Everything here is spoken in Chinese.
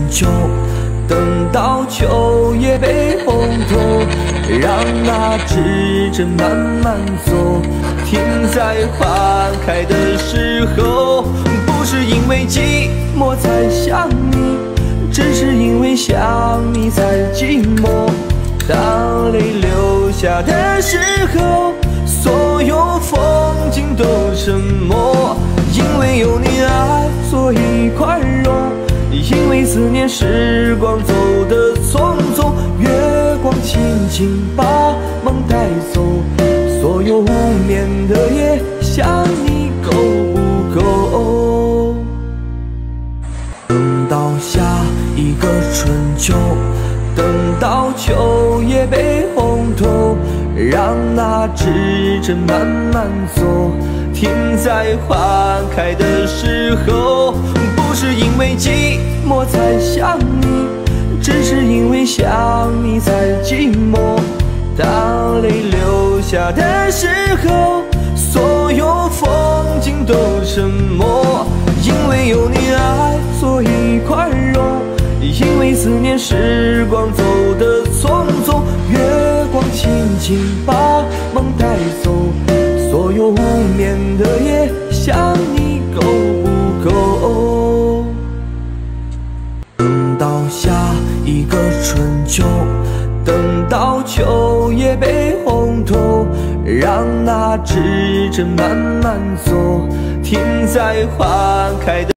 秋，等到秋叶被红透，让那指针慢慢走，停在花开的时候。不是因为寂寞才想你，只是因为想你才寂寞。当泪流下的时候，所有风景都沉默。因为有你爱，所以宽容。因为思念，时光走得匆匆。月光轻轻把梦带走，所有无眠的夜，想你够不够？等到下一个春秋，等到秋叶被红透，让那指针慢慢走，停在花开的时候。不是因为寂寞才想你，只是因为想你才寂寞。当泪流下的时候，所有风景都沉默。因为有你爱，所以宽容。因为思念，时光走得匆匆。月光轻轻把梦带走，所有无眠的夜，想你够不够？等到下一个春秋，等到秋叶被红透，让那指针慢慢走，停在花开的